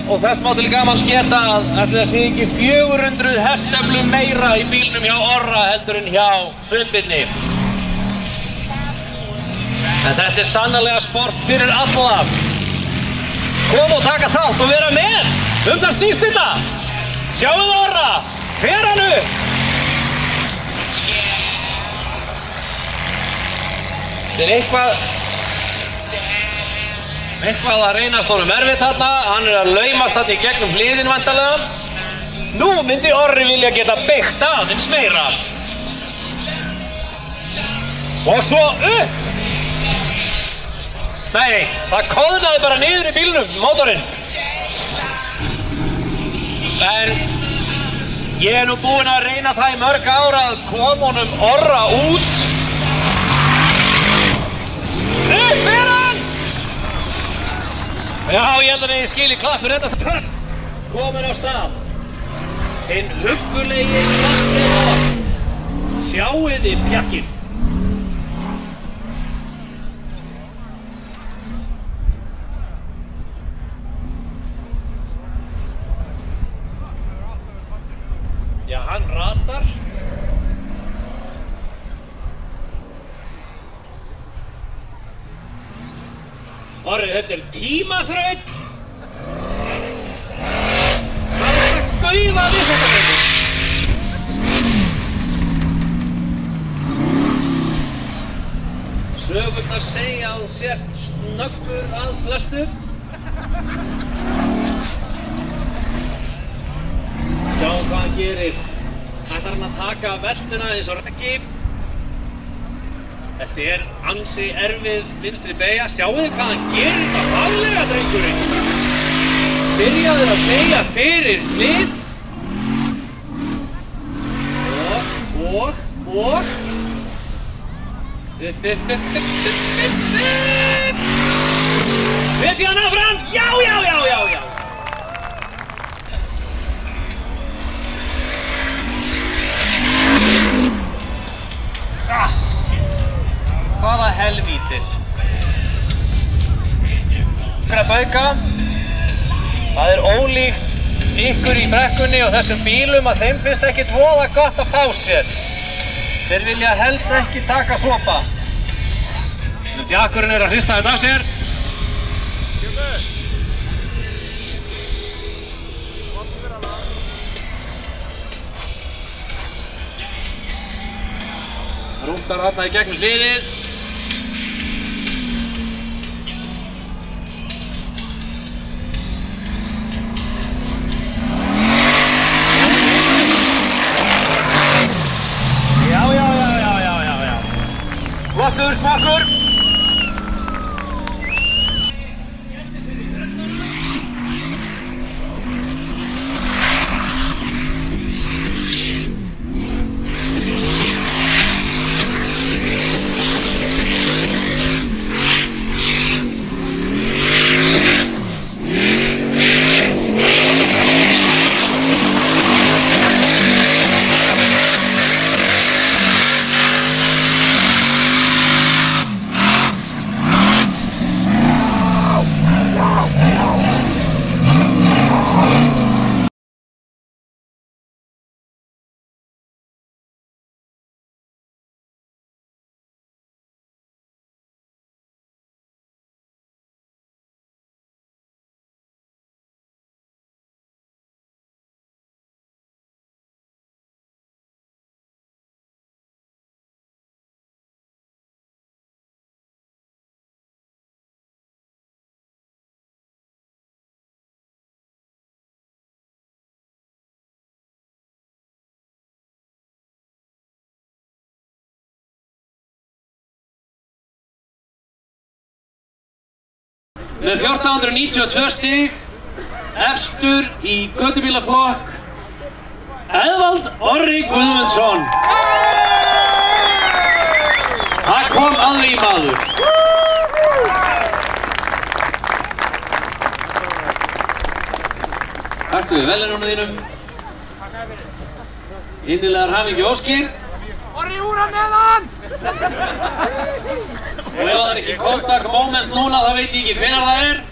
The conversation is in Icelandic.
og þess má til gamans geta að ætli það sé ekki 400 hestöflum meira í bílnum hjá Orra heldur en hjá Sveinbirni. En þetta er sannarlega sport fyrir alla. Koma og taka þátt og vera með. Það snýst þetta. Sjáum við Orra. Fer hann upp. Þetta er eitthvað að reynast honum erfitt þarna. Hann er að laumast þarna í gegnum hliðin væntanlega. Nú myndi Orri vilja geta byggt aðeins meira. Og svo upp. Nei, það koðnaði bara niður í bílnum, mótorinn. En ég er nú búinn að reyna það í mörg ára að koma honum Orra út. Upp er hann! Já, ég held að ég skil í klappur þetta törn. Komin á stað. Hinn huggulegi klappsveita. Sjáið þið Pjakkinn. Já, hann ratar. Orri, þetta er tímaþraut. Það er að gaufa við þetta veitir. Sögurnar segja að þú sért snöggur að flestu. Sjáum hvað hann gerir. Ætlar hann að taka veltuna eins og Raggi. Þetta er ansi erfið vinstri beygja. Sjáu þið hvað hann gerir þetta hraðlega, drengurinn. Byrjaður að beygja fyrir hlið. Og. Veit hann áfram? Já. Hvaða helvítis. Að bauka. Það er ólíkt ykkur í brekkunni og þessum bílum að þeim finnst ekkert voða gott að fá sér. Þeir vilja helst ekki taka sopa. Pjakkurinn er að hrista þetta af sér. Rúndar þarna í gegnum hliðið. Já. Flottur, smakkur. Með 1492 stig, efstur í götubílaflokk, Eðvald Orri Guðmundsson. Það kom að því maður. Takk við velunum þínum. Innilegar hamingjuóskir. Orri úr að neðan! Og ef það er ekki kontak moment núna, þá veit ég ekki hvenær það er.